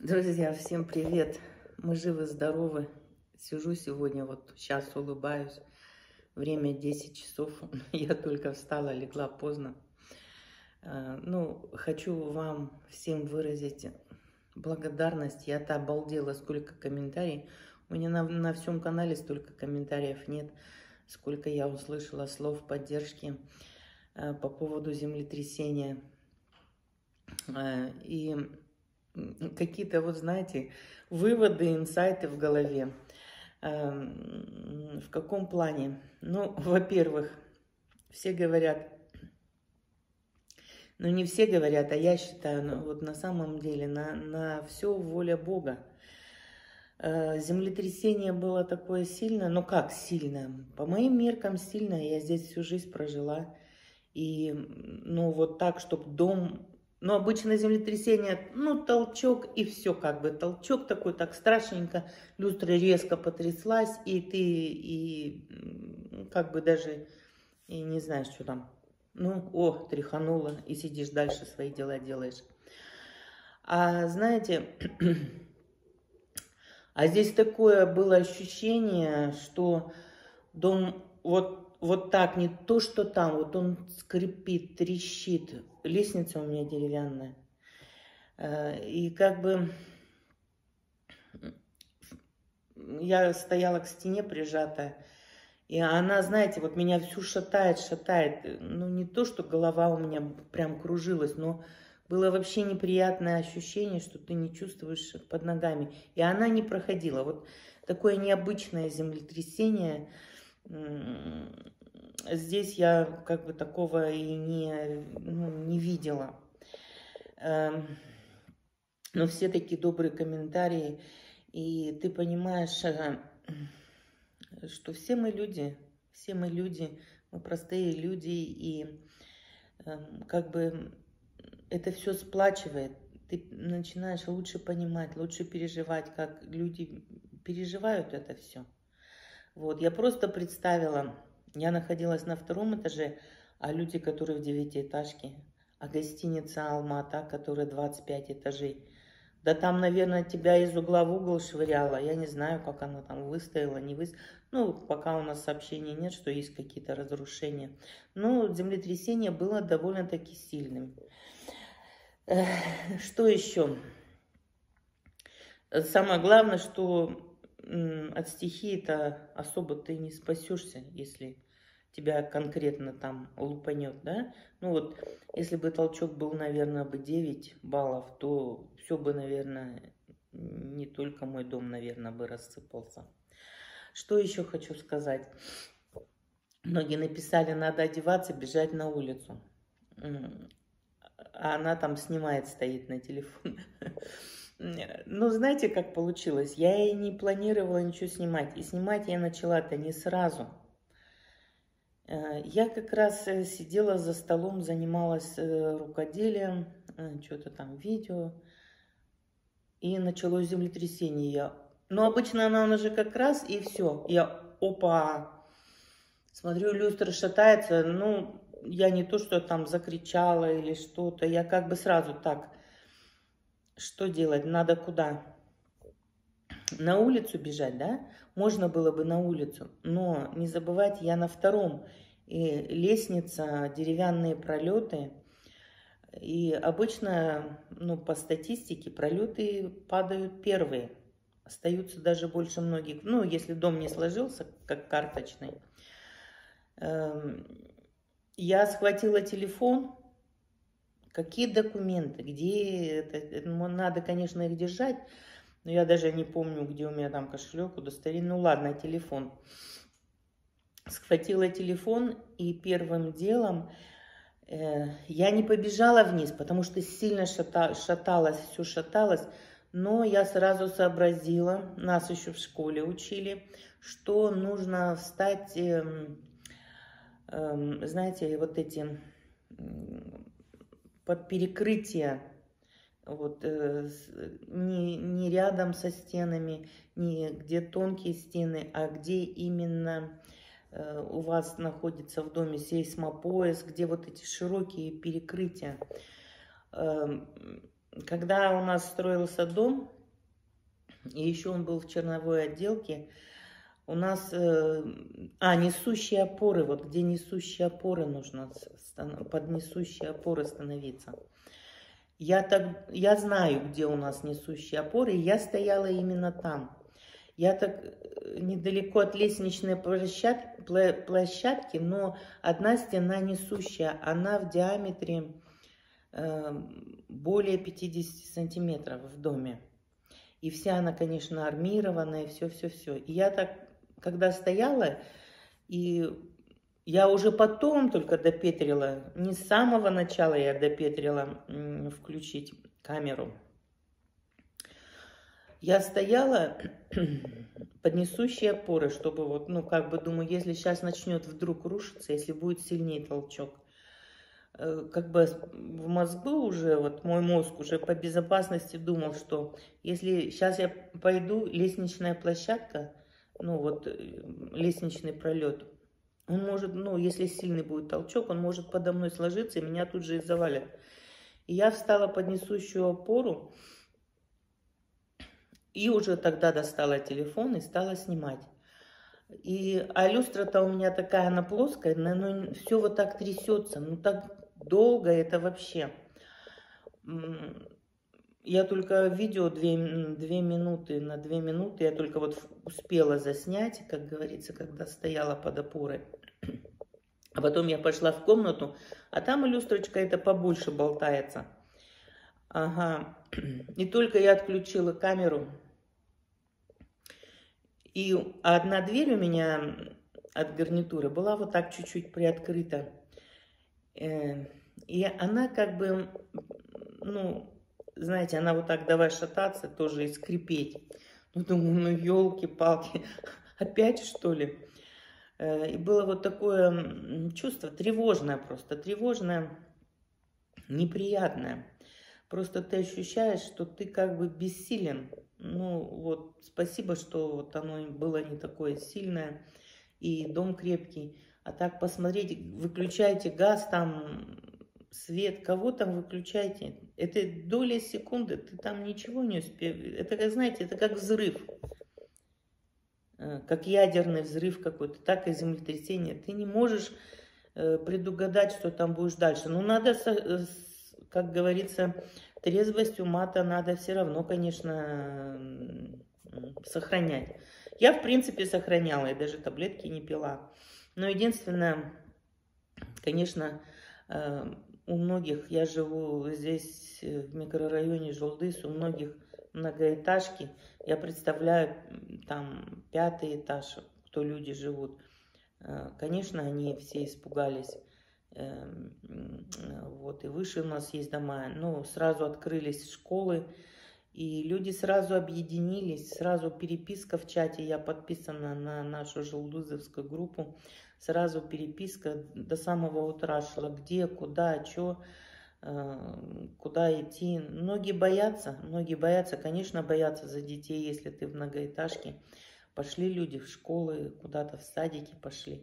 Друзья, всем привет! Мы живы-здоровы. Сижу сегодня, вот сейчас улыбаюсь. Время 10 часов. Я только встала, легла поздно. Хочу вам всем выразить благодарность. Я-то обалдела, сколько комментариев. У меня на всем канале столько комментариев нет, сколько я услышала слов поддержки по поводу землетрясения. И какие-то, вот знаете, выводы, инсайты в голове. В каком плане? Ну, во-первых, все говорят, ну не все говорят, а я считаю, ну, вот на самом деле, на все воля Бога. Землетрясение было такое сильное, ну как сильное? По моим меркам сильное, я здесь всю жизнь прожила. И, ну вот так, чтобы дом... Ну, обычно землетрясение, ну, толчок, и все как бы. Толчок такой, так страшненько, люстра резко потряслась, и ты, и как бы даже, и не знаешь, что там. Ну, тряханула, и сидишь дальше, свои дела делаешь. А знаете, а здесь такое было ощущение, что дом вот так, не то, что там, вот он скрипит, трещит. Лестница у меня деревянная. И как бы я стояла к стене прижатая, и она, знаете, вот меня всю шатает. Ну, не то, что голова у меня прям кружилась, но было вообще неприятное ощущение, что ты не чувствуешь под ногами. И она не проходила. Вот такое необычное землетрясение. Здесь я как бы такого и не видела. Но все такие добрые комментарии. И ты понимаешь, что все мы люди, мы простые люди. И как бы это все сплачивает. Ты начинаешь лучше понимать, лучше переживать, как люди переживают это все. Вот, я просто представила, я находилась на 2-м этаже, а люди, которые в 9-этажке, а гостиница Алма-Ата, которая 25 этажей. Да там, наверное, тебя из угла в угол швыряло. Я не знаю, как она там выстояла, не выстояла. Ну, пока у нас сообщений нет, что есть какие-то разрушения. Но землетрясение было довольно-таки сильным. Что еще? Самое главное, что от стихии-то особо ты не спасешься, если тебя конкретно там лупанет, да? Ну вот, если бы толчок был, наверное, бы 9 баллов, то все бы, наверное, не только мой дом, наверное, бы рассыпался. Что еще хочу сказать? Многие написали, надо одеваться, бежать на улицу. А она там снимает, стоит на телефон. Ну, знаете, как получилось? Я и не планировала ничего снимать. И снимать я начала-то не сразу. Я как раз сидела за столом, занималась рукоделием, что-то там, видео. И началось землетрясение. Но обычно оно же как раз, и все. Я, опа, смотрю, люстра шатается. Ну, я не то, что там закричала или что-то. Я как бы сразу так... Что делать? Надо куда? На улицу бежать, да? Можно было бы на улицу, но не забывайте, я на 2-м. И лестница, деревянные пролеты. И обычно, ну, по статистике, пролеты падают первые. Остаются даже больше многих. Ну, если дом не сложился, как карточный. Я схватила телефон. Какие документы, где это? Надо, конечно, их держать, но я даже не помню, где у меня там кошелек, удостоверение. Ну ладно, телефон. Схватила телефон, и первым делом я не побежала вниз, потому что сильно шаталось, все шаталось. Но я сразу сообразила, нас еще в школе учили, что нужно встать, знаете, вот эти... под перекрытие, вот, не рядом со стенами, не где тонкие стены, а где именно у вас находится в доме сейсмопояс, где вот эти широкие перекрытия. Когда у нас строился дом, И еще он был в черновой отделке. У нас, несущие опоры, вот где несущие опоры нужно, под несущие опоры становиться. Я знаю, где у нас несущие опоры, и я стояла именно там. Я так недалеко от лестничной площадки, но одна стена несущая, она в диаметре более 50 сантиметров в доме. И вся она, конечно, армированная, все-все-все. И я так, когда стояла, и я уже потом только допетрила, не с самого начала я допетрила включить камеру. Я стояла под несущие опоры, чтобы вот, ну, как бы думаю, если сейчас начнет вдруг рушиться, если будет сильнее толчок, как бы в мозгу уже, вот мой мозг уже по безопасности думал, что если сейчас я пойду, лестничная площадка, ну вот лестничный пролет, он может, ну, если сильный будет толчок, он может подо мной сложиться, и меня тут же и завалят. И я встала под несущую опору, и уже тогда достала телефон и стала снимать. А люстра-то у меня такая, она плоская, но все вот так трясется, ну так долго это вообще. Я только видео 2 минуты, на 2 минуты я только вот успела заснять, как говорится, когда стояла под опорой. А потом я пошла в комнату, а там люстрочка эта побольше болтается. Ага. И только я отключила камеру. И одна дверь у меня от гарнитуры была вот так чуть-чуть приоткрыта. И она как бы, ну, знаете, она вот так давай шататься, тоже и скрипеть. Ну, думаю, ну, елки-палки, опять что ли? И было вот такое чувство тревожное просто, тревожное, неприятное. Просто ты ощущаешь, что ты как бы бессилен. Ну вот, спасибо, что вот оно было не такое сильное, и дом крепкий. А так посмотреть, выключайте газ, там свет, кого там выключайте. Это доля секунды, ты там ничего не успеешь. Это, как знаете, это как взрыв. Как ядерный взрыв какой-то, так и землетрясение. Ты не можешь предугадать, что там будешь дальше. Но надо, как говорится, трезвость ума-то надо все равно, конечно, сохранять. Я, в принципе, сохраняла, я даже таблетки не пила. Но единственное, конечно, у многих, я живу здесь, в микрорайоне Жолдыс, у многих многоэтажки. Я представляю, там 5-й этаж, кто люди живут. Конечно, они все испугались. Вот, и выше у нас есть дома. Ну, сразу открылись школы, и люди сразу объединились, сразу переписка в чате. Я подписана на нашу желдызовскую группу. Сразу переписка до самого утра шла, где, куда, что, куда идти. Многие боятся, конечно, боятся за детей, если ты в многоэтажке. Пошли люди в школы, куда-то в садики пошли.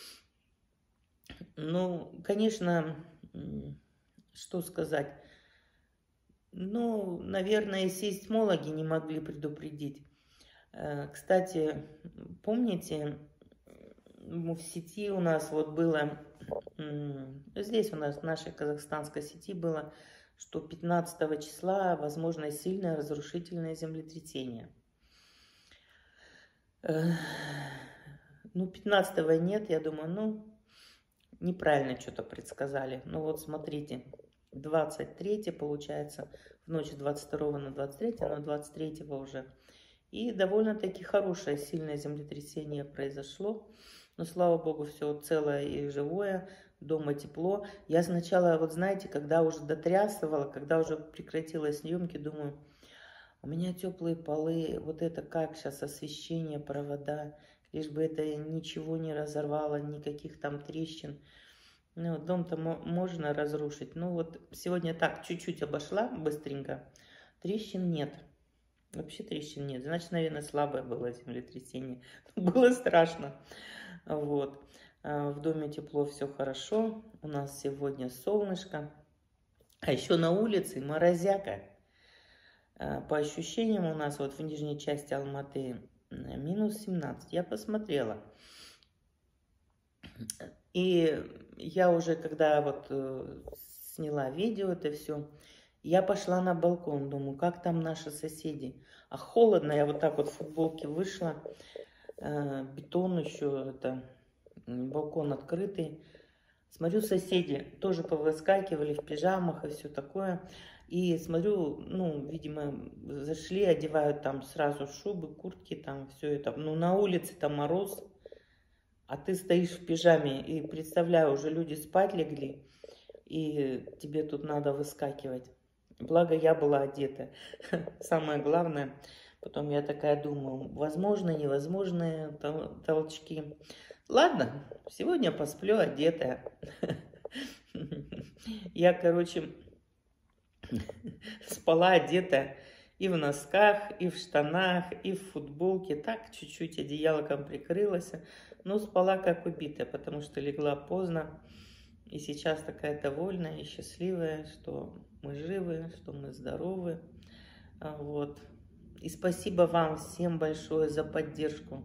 Ну, конечно, что сказать. Ну, наверное, сейсмологи не могли предупредить. Кстати, помните, в сети у нас вот было, здесь у нас в нашей казахстанской сети было, что 15 числа возможно сильное разрушительное землетрясение. Ну, 15-го нет, я думаю, ну, неправильно что-то предсказали. Ну, вот смотрите, 23 получается, в ночь с 22 на 23, но 23 уже. И довольно-таки хорошее, сильное землетрясение произошло. Но, слава богу, все целое и живое, дома тепло. Я сначала, вот знаете, когда уже дотрясывала, когда уже прекратилась съемки, думаю, у меня теплые полы, вот это как сейчас освещение, провода, лишь бы это ничего не разорвало, никаких там трещин. Ну, дом-то можно разрушить. Ну, вот сегодня так, чуть-чуть обошла быстренько, трещин нет. Вообще трещин нет. Значит, наверное, слабое было землетрясение. Было страшно. Вот. В доме тепло, все хорошо. У нас сегодня солнышко. А еще на улице морозяка. По ощущениям у нас вот в нижней части Алматы минус 17. Я посмотрела. И я уже, когда вот сняла видео, это все, я пошла на балкон, думаю, как там наши соседи. А холодно, я вот так вот в футболке вышла, бетон еще, это балкон открытый. Смотрю, соседи тоже повыскакивали в пижамах и все такое. И смотрю, ну, видимо, зашли, одевают там сразу шубы, куртки, там все это. Ну, на улице там мороз, а ты стоишь в пижаме. И представляю, уже люди спать легли, и тебе тут надо выскакивать. Благо, я была одета. Самое главное. Потом я такая думаю, возможно, невозможные толчки. Ладно, сегодня посплю одетая. Я, короче, спала одетая и в носках, и в штанах, и в футболке. Так, чуть-чуть одеялком прикрылась. Но спала как убитая, потому что легла поздно. И сейчас такая довольная и счастливая, что мы живы, что мы здоровы. Вот. И спасибо вам всем большое за поддержку.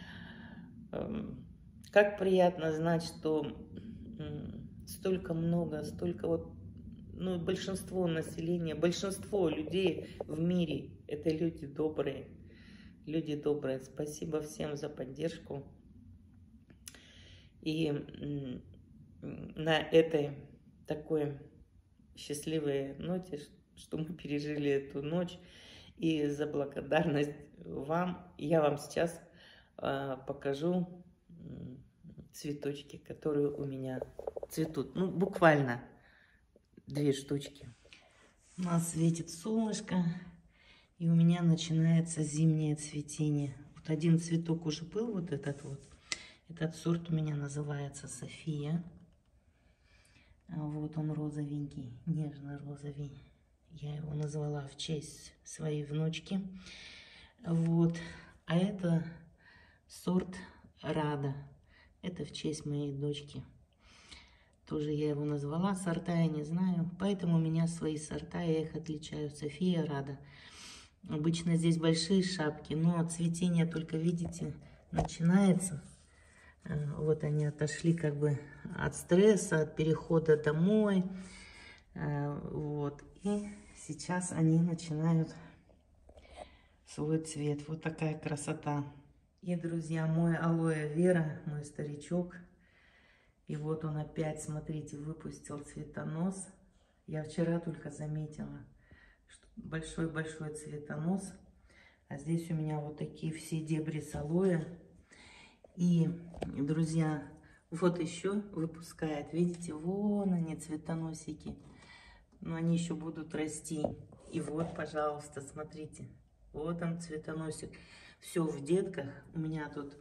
Как приятно знать, что столько много, столько вот, ну, большинство населения, большинство людей в мире – это люди добрые. Люди добрые. Спасибо всем за поддержку. И на этой такой счастливой ноте, что мы пережили эту ночь, и за благодарность вам, я вам сейчас покажу цветочки, которые у меня цветут. Ну, буквально 2 штучки. У нас светит солнышко, и у меня начинается зимнее цветение. Вот один цветок уже был, вот этот вот. Этот сорт у меня называется София. Вот он розовенький, нежно-розовый. Я его назвала в честь своей внучки. Вот. А это сорт Рада. Это в честь моей дочки. Тоже я его назвала. Сорта я не знаю. Поэтому у меня свои сорта, я их отличаю. София, Рада. Обычно здесь большие шапки, но цветение только, видите, начинается. Вот они отошли как бы от стресса, от перехода домой. Вот. И сейчас они начинают свой цвет. Вот такая красота. И, друзья, мой алоэ вера, мой старичок. И вот он опять, смотрите, выпустил цветонос. Я вчера только заметила, что большой-большой цветонос. А здесь у меня вот такие все дебри с алоэ. И, друзья, вот еще выпускает. Видите, вон они, цветоносики. Но они еще будут расти. И вот, пожалуйста, смотрите. Вот он, цветоносик. Все в детках. У меня тут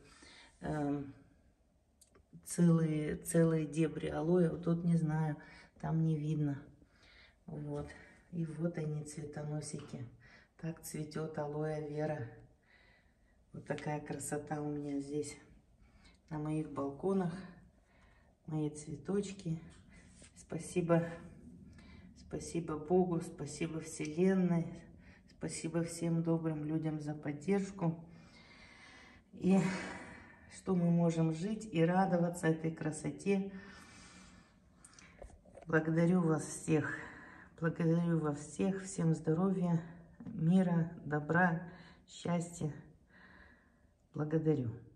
целые дебри алоэ. Вот тут не знаю, там не видно. Вот. И вот они, цветоносики. Так цветет алоэ вера. Вот такая красота у меня здесь на моих балконах. Мои цветочки. Спасибо. Спасибо Богу, спасибо Вселенной. Спасибо всем добрым людям за поддержку. И что мы можем жить и радоваться этой красоте. Благодарю вас всех. Благодарю вас всех. Всем здоровья, мира, добра, счастья. Благодарю.